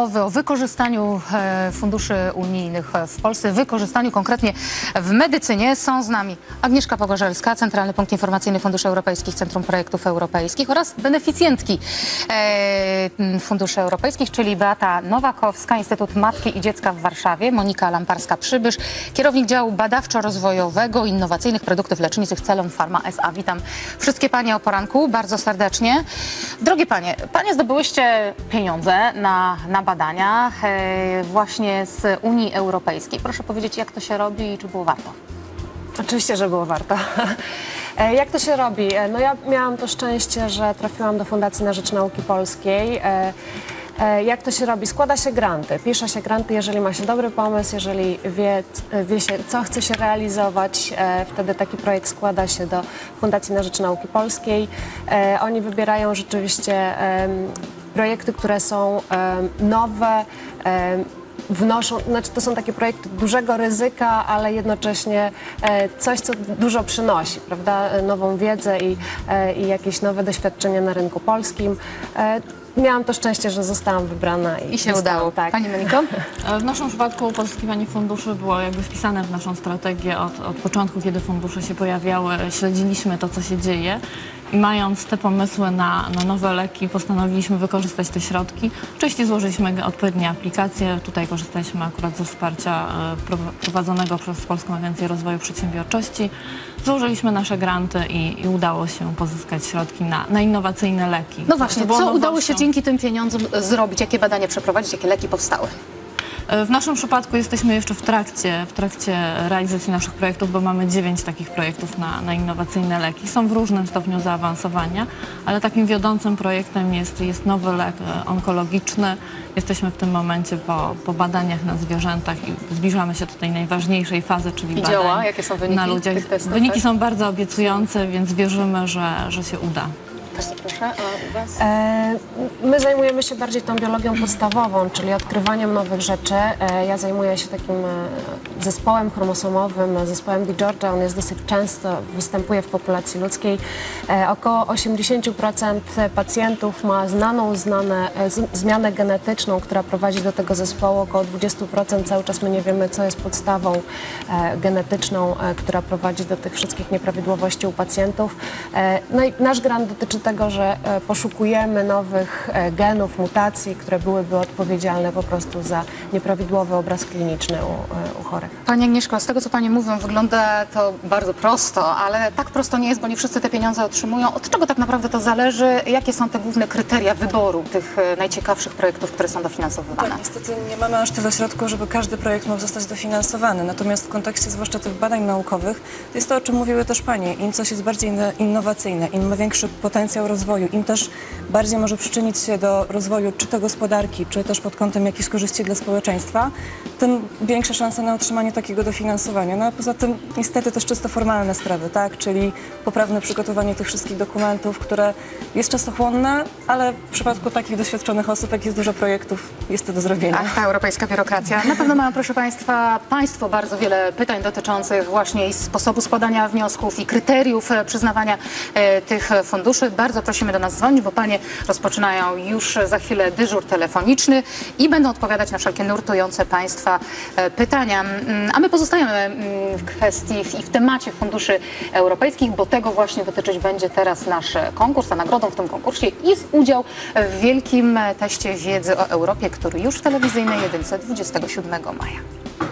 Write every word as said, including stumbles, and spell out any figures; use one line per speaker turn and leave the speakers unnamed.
rozwojowy, o wykorzystaniu funduszy unijnych w Polsce, wykorzystaniu konkretnie w medycynie. Są z nami Agnieszka Pogorzelska, Centralny Punkt Informacyjny Funduszy Europejskich, Centrum Projektów Europejskich oraz beneficjentki Funduszy Europejskich, czyli Beata Nowakowska, Instytut Matki i Dziecka w Warszawie, Monika Lamparska-Przybysz, kierownik działu badawczo-rozwojowego innowacyjnych produktów leczniczych Celon Pharma S A. Witam wszystkie panie o poranku bardzo serdecznie. Drogie panie, panie zdobyłyście pieniądze na, na badania e, właśnie z Unii Europejskiej. Proszę powiedzieć, jak to się robi i czy było warto?
Oczywiście, że było warto. Jak to się robi? No ja miałam to szczęście, że trafiłam do Fundacji na Rzecz Nauki Polskiej. Jak to się robi? Składa się granty. Pisze się granty, jeżeli ma się dobry pomysł, jeżeli wie, wie się, co chce się realizować. Wtedy taki projekt składa się do Fundacji na Rzecz Nauki Polskiej. Oni wybierają rzeczywiście projekty, które są nowe, wnoszą, znaczy to są takie projekty dużego ryzyka, ale jednocześnie coś, co dużo przynosi, prawda? Nową wiedzę i, i jakieś nowe doświadczenia na rynku polskim. Miałam to szczęście, że zostałam wybrana i,
I się udało.
Tak.
Pani Moniko?
W naszym przypadku pozyskiwanie funduszy było jakby wpisane w naszą strategię od, od początku, kiedy fundusze się pojawiały. Śledziliśmy to, co się dzieje i mając te pomysły na, na nowe leki, postanowiliśmy wykorzystać te środki. Oczywiście złożyliśmy odpowiednie aplikacje. Tutaj korzystaliśmy akurat ze wsparcia prowadzonego przez Polską Agencję Rozwoju Przedsiębiorczości. Złożyliśmy nasze granty i, i udało się pozyskać środki na, na innowacyjne leki.
No właśnie, co udało się
nowością.
dzięki tym pieniądzom zrobić? Jakie badania przeprowadzić? Jakie leki powstały?
W naszym przypadku jesteśmy jeszcze w trakcie, w trakcie realizacji naszych projektów, bo mamy dziewięć takich projektów na, na innowacyjne leki. Są w różnym stopniu zaawansowania, ale takim wiodącym projektem jest, jest nowy lek onkologiczny. Jesteśmy w tym momencie po, po badaniach na zwierzętach i zbliżamy się do tej najważniejszej fazy, czyli
I
badań
działa? Jakie są wyniki
na ludziach.
tych testów?
Wyniki
tak?
są bardzo obiecujące, więc wierzymy, że, że się uda.
Proszę, a u was?
E, My zajmujemy się bardziej tą biologią podstawową, czyli odkrywaniem nowych rzeczy. E, Ja zajmuję się takim e, zespołem chromosomowym, zespołem Di Georgia. On jest dosyć często, występuje w populacji ludzkiej. E, Około osiemdziesiąt procent pacjentów ma znaną znane, e, z, zmianę genetyczną, która prowadzi do tego zespołu. Około dwadzieścia procent cały czas my nie wiemy, co jest podstawą e, genetyczną, e, która prowadzi do tych wszystkich nieprawidłowości u pacjentów. E, No i nasz grant dotyczy tego, że e, poszukujemy nowych e, genów, mutacji, które byłyby odpowiedzialne po prostu za nieprawidłowy obraz kliniczny u, e, u chorych.
Pani Agnieszko, z tego co Panie mówią, wygląda to bardzo prosto, ale tak prosto nie jest, bo nie wszyscy te pieniądze otrzymują. Od czego tak naprawdę to zależy? Jakie są te główne kryteria wyboru tych e, najciekawszych projektów, które są dofinansowywane?
Tak, niestety nie mamy aż tyle środków, żeby każdy projekt mógł zostać dofinansowany. Natomiast w kontekście zwłaszcza tych badań naukowych, to jest to, o czym mówiły też Panie. Im coś jest bardziej innowacyjne, im ma większy potencjał rozwoju, im też bardziej może przyczynić się do rozwoju czy to gospodarki, czy też pod kątem jakichś korzyści dla społeczeństwa, tym większe szanse na otrzymanie takiego dofinansowania. No a poza tym niestety też czysto formalne sprawy, tak? Czyli poprawne przygotowanie tych wszystkich dokumentów, które jest czasochłonne, ale w przypadku takich doświadczonych osób, jak jest dużo projektów, jest to do zrobienia.
Ach, ta europejska biurokracja. Na pewno mają, proszę Państwa, Państwo bardzo wiele pytań dotyczących właśnie i sposobu składania wniosków i kryteriów e, przyznawania e, tych funduszy. Bardzo prosimy do nas dzwonić, bo Panie rozpoczynają już za chwilę dyżur telefoniczny i będą odpowiadać na wszelkie nurtujące Państwa e, pytania. Mm, A my pozostajemy mm, w kwestii i w temacie funduszy europejskich, bo tego właśnie dotyczyć będzie teraz nasz konkurs, a nagrodą w tym konkursie jest udział w wielkim teście wiedzy o Europie, który już w telewizyjnej jedynce dwudziestego siódmego maja.